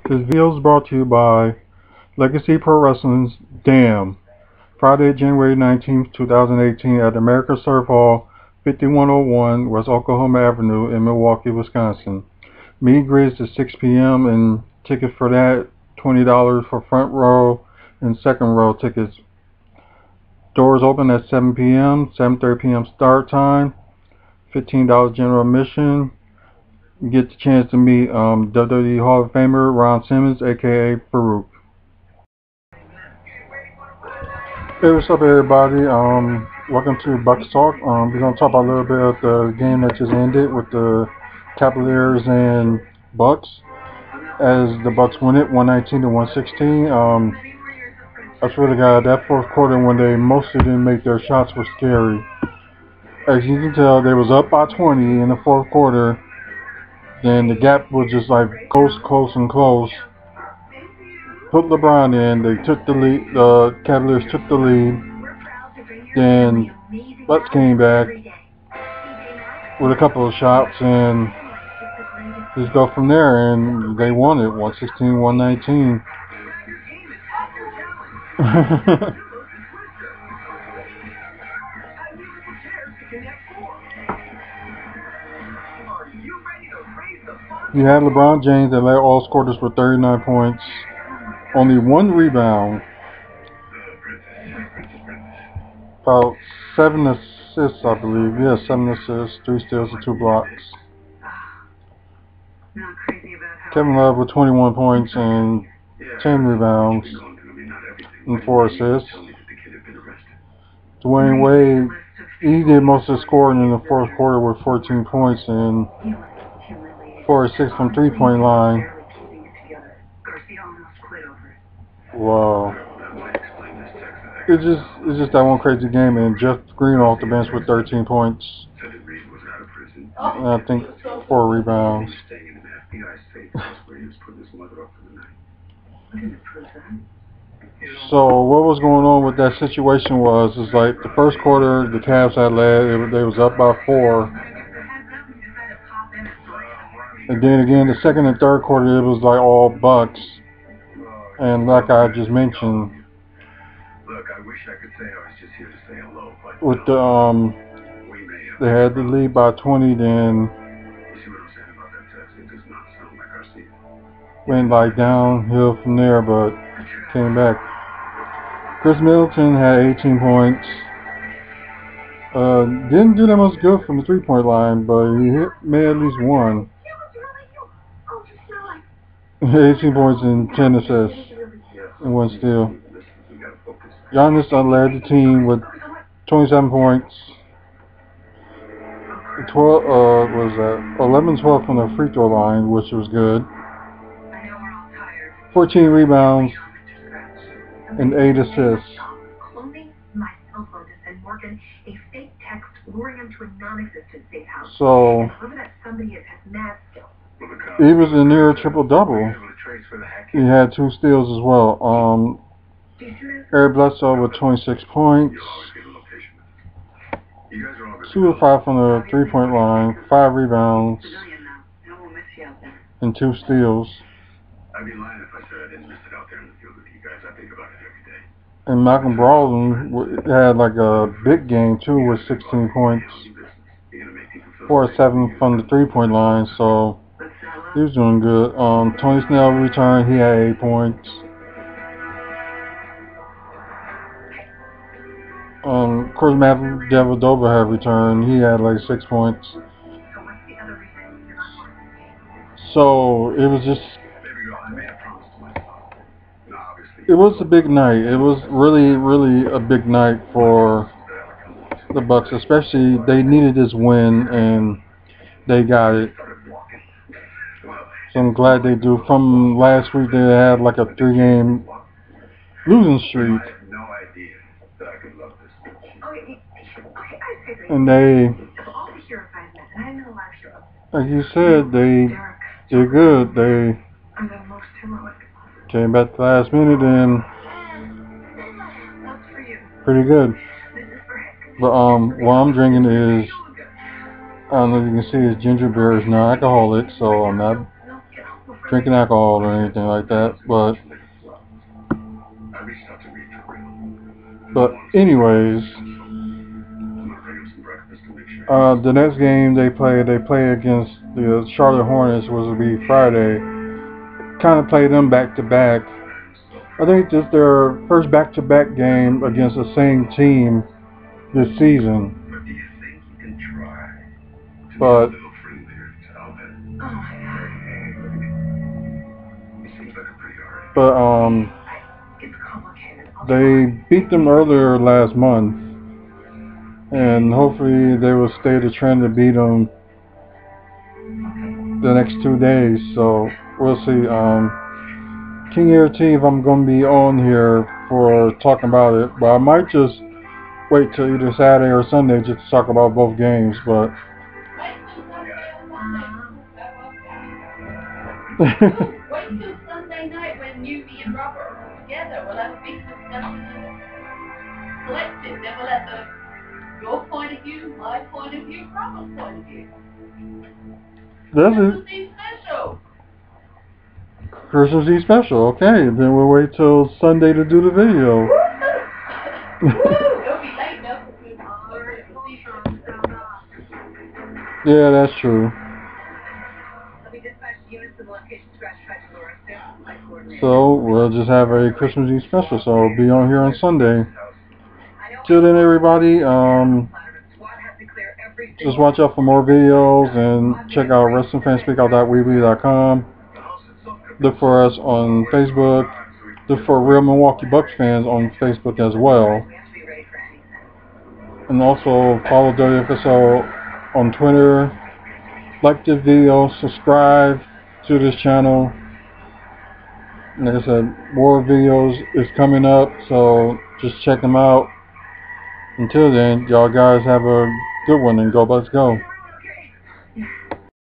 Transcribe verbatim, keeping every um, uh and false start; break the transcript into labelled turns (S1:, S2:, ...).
S1: This video is brought to you by Legacy Pro Wrestling's Damn! Friday, January nineteenth, two thousand eighteen at America Surf Hall, fifty-one oh one West Oklahoma Avenue in Milwaukee, Wisconsin. Meet and greet is at six p m and tickets for that, twenty dollars for front row and second row tickets. Doors open at seven p m, seven thirty p m start time, fifteen dollars general admission. You get the chance to meet um, W W E Hall of Famer Ron Simmons, aka Farouk. Hey, what's up, everybody? Um, welcome to Bucks Talk. Um, we're gonna talk about a little bit of the game that just ended with the Cavaliers and Bucks. As the Bucks win it, one nineteen to one sixteen. Um, I swear to God, that fourth quarter when they mostly didn't make their shots was scary. As you can tell, they was up by twenty in the fourth quarter. Then the gap was just like close, close, and close. Put LeBron in. They took the lead. The Cavaliers took the lead. Then Bucks came back with a couple of shots and just go from there. And they won it, one sixteen, one nineteen. You had LeBron James that led all scorers with thirty-nine points, only one rebound, about seven assists, I believe. Yeah, seven assists, three steals, and two blocks. Kevin Love with twenty-one points and ten rebounds and four assists. Dwayne Wade, he did most of the scoring in the fourth quarter with fourteen points and four or six from three-point line. Wow. It's just it's just that one crazy game, and Jeff Green off the bench with thirteen points. And I think four rebounds. So what was going on with that situation was is like the first quarter the Cavs had led, they was up by four. And then again, the second and third quarter, it was like all Bucks. And like I just mentioned, with the um, they had the lead by twenty, then went like downhill from there, but came back. Chris Middleton had eighteen points. Uh, didn't do that much good from the three-point line, but he hit, made at least one. eighteen points and ten assists and one steal. Giannis led the team with twenty-seven points. twelve uh, was that eleven twelve from the free throw line, which was good. fourteen rebounds and eight assists. So he was a near triple double. He had two steals as well. Um, Eric Bledsoe with twenty-six points, two of five from the three-point line, five rebounds, and two steals. And Malcolm Brogdon had like a big game too with sixteen points, four or seven from the three-point line. So he was doing good. Um, Tony Snell returned. He had eight points. Um, of course, Matt Dellavedova had returned. He had like six points. So it was just, it was a big night. It was really, really a big night for the Bucks. Especially they needed this win and they got it. So I'm glad they do. From last week, they had like a three-game losing streak. And they, like you said, they did good. They came back the last minute and pretty good. But um, what I'm drinking is, I don't know if you can see, it's ginger beer. It's non-alcoholic, so I'm not drinking alcohol or anything like that. But but anyways, uh, the next game they play they play against the Charlotte Hornets, which will be Friday. Kind of play them back to back. I think this is their first back to back game against the same team this season. But but um they beat them earlier last month, and hopefully they will stay the trend to beat them the next two days. So we'll see. Um, King Air T if I'm gonna be on here for talking about it, but I might just wait till either Saturday or Sunday just to talk about both games. But
S2: Wait till Sunday night when you, me, and Robert are all together. We'll have a big discussion and collective. Then we'll have the, your point of view, my point of view, Robert's point of view.
S1: That's it.
S2: Christmas Eve special.
S1: Christmas Eve special. Okay, then we'll wait till Sunday to do the video.
S2: Woo! It'll be late enough for Christmas Eve.
S1: Yeah, that's true. So we'll just have a Christmas Eve special, so I'll be on here on Sunday. Till then, everybody, um, just watch out for more videos and check out wrestling fan speak out dot weebly dot com. Look for us on Facebook. Look for Real Milwaukee Bucks fans on Facebook as well. And also follow W F S O on Twitter. Like the video, subscribe to this channel. Like I said, more videos is coming up, so just check them out. Until then, y'all guys have a good one and go Bucks go.